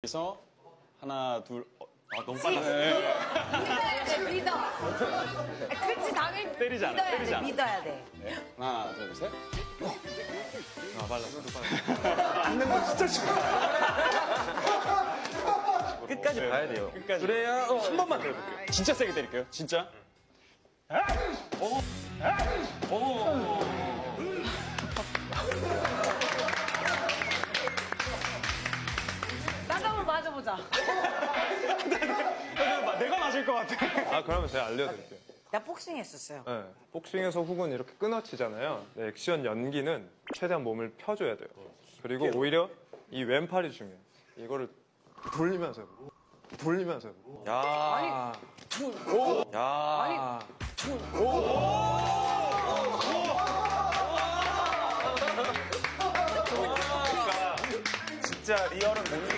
그래서 하나, 둘. 너무 빨라. 믿어야 돼, 믿어. 그렇지, 당연히 때리지 않아, 믿어야 때리지 돼, 않아. 믿어야 돼. 네. 하나, 둘, 셋. 빨랐어. 앉는 거 진짜 싫어. 끝까지 봐야 돼요. 끝까지. 그래야 한 번만 더 해볼게요. 진짜 세게 때릴게요. 진짜. 나도 한번 맞아보자. 내가 맞을 것 같아. 그러면 제가 알려드릴게요. 나 복싱 했었어요. 네, 복싱에서 훅은 이렇게 끊어치잖아요. 네, 액션 연기는 최대한 몸을 펴줘야 돼요. 그리고 오히려 이 왼팔이 중요해요. 이거를 돌리면서 해보고, 돌리면서 해보고. 야. 야. 진짜 리얼은 못